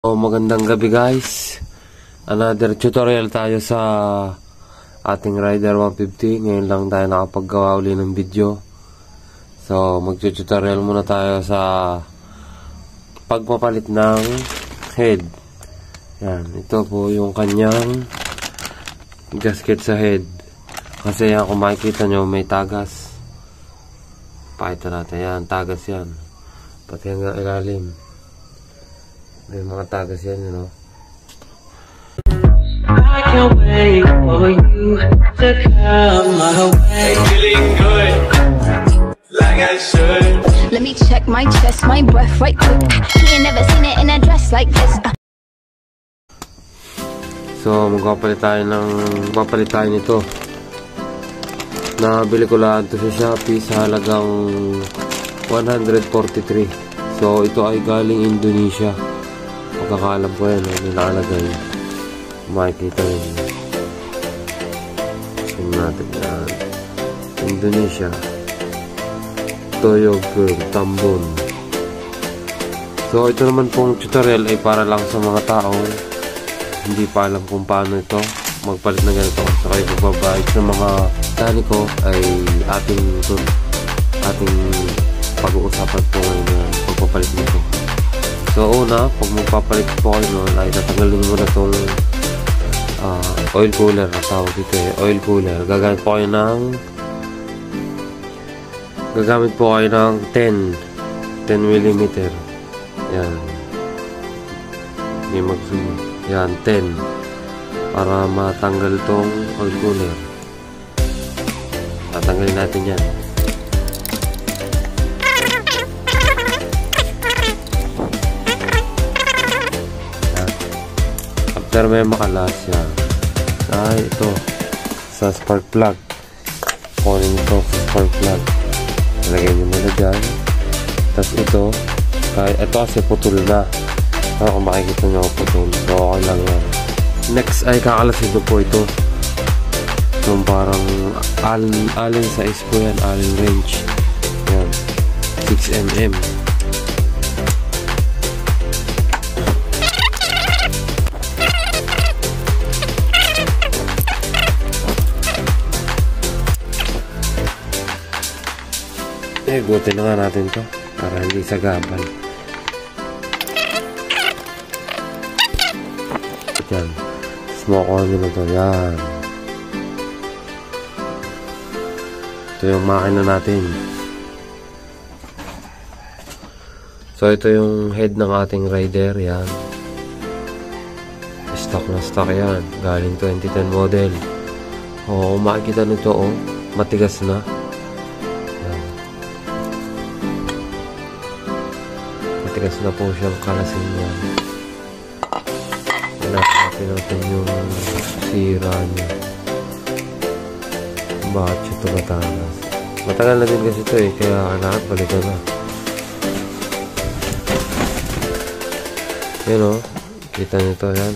Magandang gabi guys. Another tutorial tayo sa ating Rider 150. Ngayon lang tayo nakapaggawa uli ng video. So magtututorial muna tayo sa pagpapalit ng head. Yan, ito po yung kanyang gasket sa head. Kasi yan, kung makikita nyo may tagas. Pakita natin yan, tagas yan. Pati hanggang ilalim may mga tagas yan, you know. I can't wait for you to come my way. Feeling good, like I should. Let me check my chest, my breath right quick. He ain't never seen it in a dress like this. So, magpapalit tayo nito. Nabili ko lang ito sa Shopee sa halagang 143. So, ito ay galing Indonesia. Pagkakalam ko yan, may nakalagay. Makikita yun. Tingnan natin yan. Indonesia. Toyo Girl, Tambon. So, ito naman pong tutorial ay para lang sa mga taong hindi pa alam kung paano ito magpalit na ganito. So, kayo pagbabayad sa mga mekaniko ay ating pag-uusapan po ngayon pagpapalit nito. So una, pag magpapalit po kayo nun, ay tatanggalin mo na itong oil cooler, tawag dito oil cooler. Gagamit po kayo ng 10 mm. Yan, may mag-zoom. Yan, 10 para matanggal itong oil cooler. Tatanggalin natin yan. After may makalas yan, ay ito sa spark plug, kunin ito sa spark plug, ilagay nyo muna dyan. Tapos ito kasi putol na, kung makikita nyo putol, so okay lang yan. Next ay kakalasin nyo po ito, yung parang allen size po yan, allen wrench yan, 6mm. Gutin na nga natin to para hindi sagabal. Yan, smoke on nyo na to. Yan, ito yung makina natin. So ito yung head ng ating Rider. Yan, stock na stock yan, galing 2010 model. Makikita nito matigas na. Matigas na po siyang kalasin niya. Hanapin natin yung sira niya. Bakit siya tumatagas? Matagal na din kasi ito kaya kailangan balikan na. Yan kita nito yan.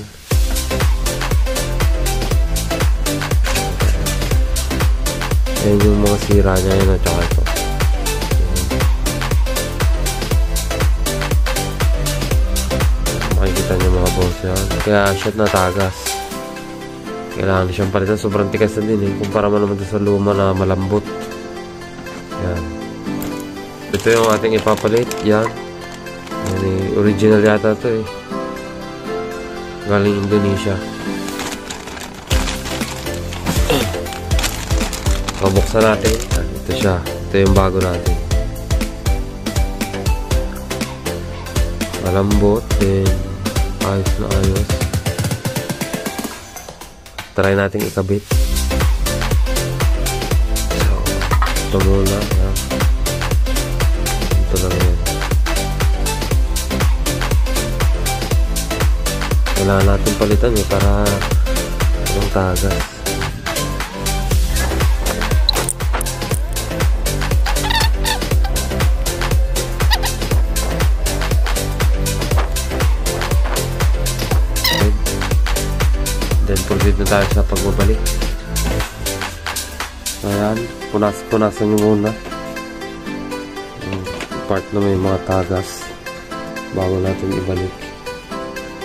Yan yung mga sira niya yun at saka ito. Makikita niyo mga boss yan. Kaya siya natagas. Kailangan siyang palitan. Sobrang tigas na din kumpara mo naman sa luma na malambot. Yan. Ito yung ating ipapalit. Yan. Original yata ito galing Indonesia. Buksan natin. Ito siya. Ito yung bago natin. Malambot din. Ayos na ayos. Try natin ikabit. So, ito muna. Yan. Ito lang yan. Kailangan natin palitan para yung tagas. Then proceed na tayo sa pagbabalik. Ayan, punasan nyo muna yung part na may mga tagas bago natin ibalik.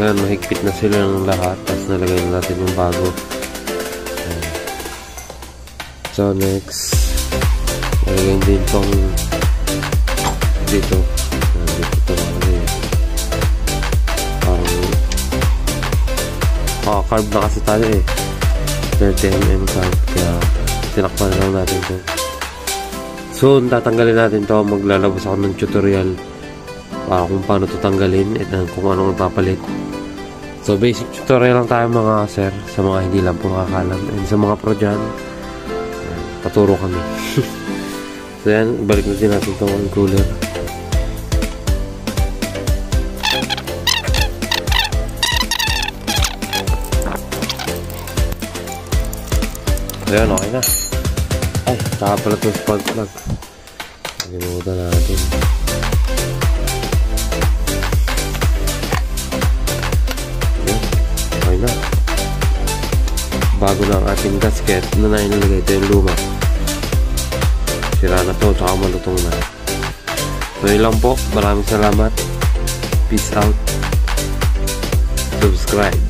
Ayan, mahigpit na sila ng lahat. Tapos nalagay na natin yung bago. Ayan. So next, nalagay din itong dito. Ayan, dito ito kasi parang carb na kasi tayo eh. 30mm carb. Kaya tinakpan lang natin ito. Soon, tatanggalin natin ito. Maglalabas ako ng tutorial para kung paano ito tanggalin at kung anong ipapalit. So, basic tutorial lang tayo mga sir, sa mga hindi lang po nakakalam. And sa mga pro dyan, paturo kami. So, yan, balik natin itong oil cooler. Ayan, okay na. Ay, saka pala itong spark plug. Ginuutan natin. Okay na. Bago na ang ating gasket na nainilagay. Ito yung luma. Sira na to, tsaka malutong na. So yun lang po. Maraming salamat. Peace out. Subscribe.